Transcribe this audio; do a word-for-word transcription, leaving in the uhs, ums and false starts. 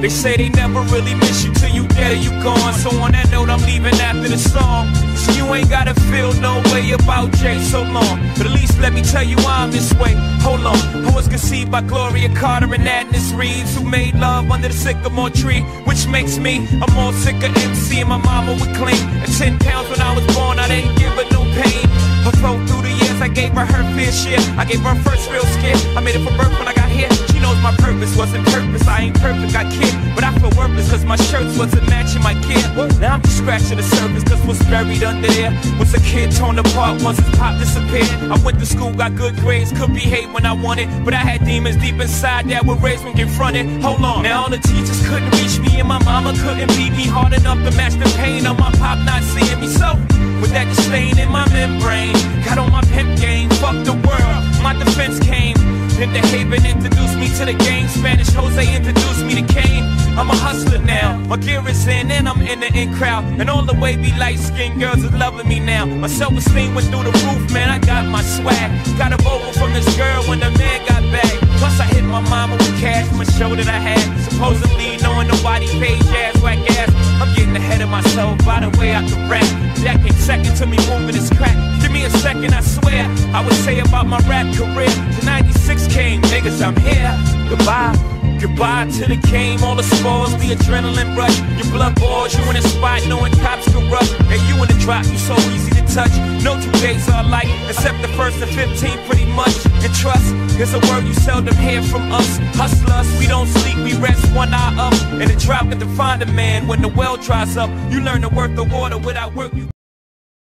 They say they never really miss you till you dead or you gone. So on that note, I'm leaving after the song. So you ain't gotta feel no way about Jay so long. But at least let me tell you I'm this way. Hold on, I was conceived by Gloria Carter and Agnes Reeves, who made love under the sycamore tree, which makes me a more sicker M C. And my mama would claim at ten pounds when I was born, I didn't give her no pain. Her flow through the years, I gave her her fair share. I gave her first real scare. I made it for birth when I got here. She knows my purpose wasn't purpose. I ain't perfect, I kid, but I feel worthless cause my shirts wasn't matching my gear. Now I'm just scratching the surface cause what's buried under there was a kid torn apart once his pop disappeared. I went to school, got good grades, could behave when I wanted, but I had demons deep inside that were raised when confronted. Hold on, now all the teachers couldn't reach me and my mama couldn't beat me hard enough to match the pain of my pop not seeing me. So with that disdain in my membrane, got on my pimp game, fuck the world, my defense came. Then the Haven introduced me to the game. Spanish Jose introduced me to Kane. I'm a hustler now, my gear is in and I'm in the in crowd. And all the wavy light-skinned girls is loving me now. My self-esteem went through the roof, man, I got my swag. Got a vocal from this girl when the man got back. Plus I hit my mama with cash from a show that I had. Supposedly knowing nobody paid jazz, whack ass. I'm getting ahead of myself by the way I can rap. That came second to me moving this crack. Give me a second, I swear, I would say about my rap career. The ninety-six came, niggas, I'm here. Goodbye. Goodbye to the game, all the spores, the adrenaline rush. Your blood boils, you in a spot knowing cops can rush. And you in the drop, you so easy to touch. No two days are alike, except the first and fifteenth pretty much. And trust is a word you seldom hear from us. Hustlers, we don't sleep, we rest one eye up. And the drought can define a man when the well dries up. You learn the worth of water without work, you